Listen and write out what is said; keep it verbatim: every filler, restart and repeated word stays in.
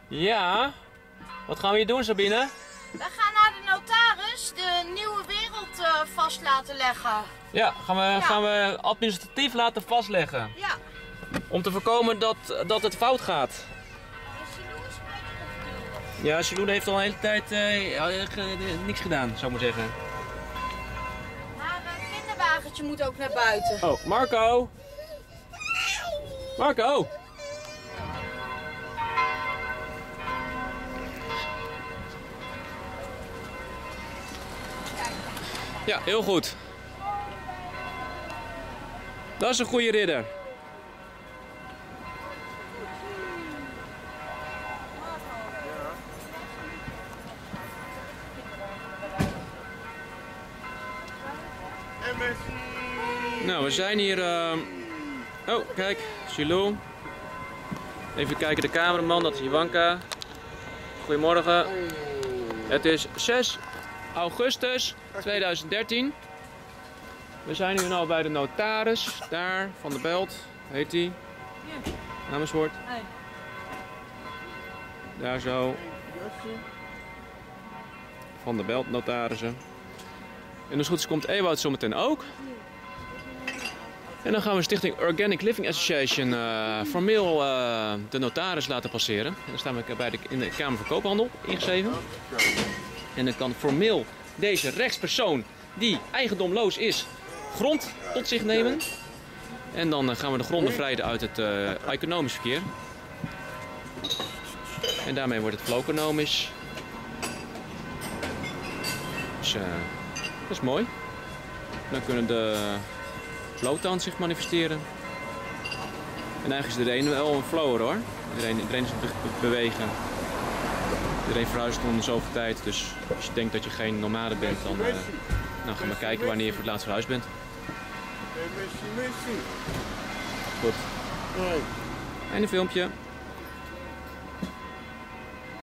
Ja, wat gaan we hier doen, Sabine? We gaan naar de notaris de nieuwe wereld uh, vast laten leggen. Ja, gaan we, Ja. gaan we administratief laten vastleggen. Ja. Om te voorkomen dat, dat het fout gaat. En Siloen is een beetje ongedurig. Ja, Siloen heeft al een hele tijd uh, ja, ge- niks gedaan, zou ik maar zeggen. Maar een kinderwagentje moet ook naar buiten. Oh, Marco! Marco! Ja, heel goed. Dat is een goede ridder. Nou, we zijn hier... Uh... Oh, kijk, Siloen. Even kijken, de cameraman, dat is Ivanka. Goedemorgen. Het is zes augustus tweeduizend dertien. We zijn nu al bij de notaris, daar, Van der Belt, heet die. Amersfoort. Daar zo. Van der Belt notarissen. En als het goed is komt Ewout zo meteen ook. En dan gaan we Stichting Organic Living Association uh, formeel uh, de notaris laten passeren. En dan staan we bij de, in de Kamer van Koophandel ingeschreven. En dan kan formeel deze rechtspersoon die eigendomloos is, grond tot zich nemen. En dan uh, gaan we de gronden bevrijden uit het uh, economisch verkeer. En daarmee wordt het flow-economisch. Dus uh, dat is mooi. Dan kunnen de flowtowns zich manifesteren. En eigenlijk is iedereen wel een flower hoor. Iedereen, iedereen is be bewegen. Iedereen verhuist om zoveel tijd. Dus als je denkt dat je geen nomade bent, dan uh, nou, ga maar kijken wanneer je voor het laatst verhuisd bent. Goed. Einde filmpje.